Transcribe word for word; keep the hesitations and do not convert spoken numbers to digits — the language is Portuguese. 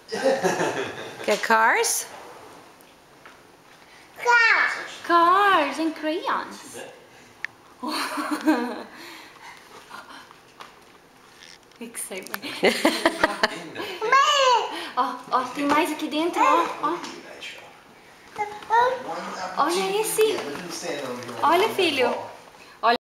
Quer cars? Cars. Cars and crayons. Excitement. Ó, ó, tem mais aqui dentro, ó, ó. Olha esse. Olha, filho.